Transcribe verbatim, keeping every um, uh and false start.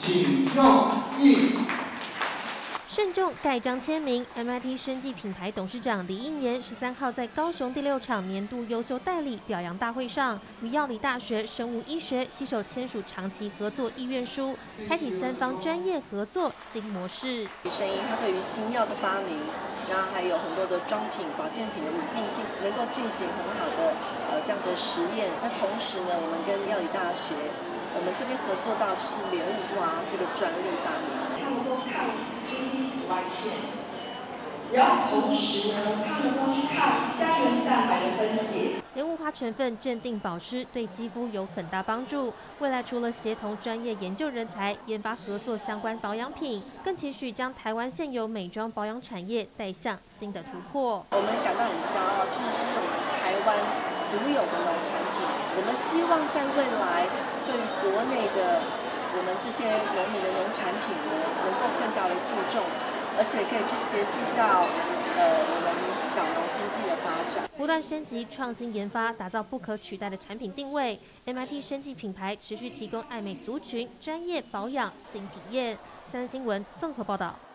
请用印。 慎重盖章签名 ，M I T 生技品牌董事长李应言十三号在高雄第六场年度优秀代理表扬大会上，与药理大学生物医学携手签署长期合作意愿书，开启三方专业合作新模式。 声音，它对于新药的发明，然后还有很多的妆品、保健品的稳定性，能够进行很好的呃这样的实验。那同时呢，我们跟药理大学，我们这边合作到就是莲雾花这个专利发明， 它能够抗黑紫外线，然后同时呢，它能够去抗胶原蛋白的分解。 莲雾花成分镇定保湿，对肌肤有很大帮助。未来除了协同专业研究人才研发合作相关保养品，更期许将台湾现有美妆保养产业带向新的突破。 我们感到很骄傲，其实是我们台湾独有的农产品。我们希望在未来对于国内的我们这些农民的农产品呢，能够更加的注重，而且可以去协助到呃我们小农经济的发展， 不断升级创新研发，打造不可取代的产品定位。M I T 生技品牌持续提供爱美族群专业保养新体验。三新闻综合报道。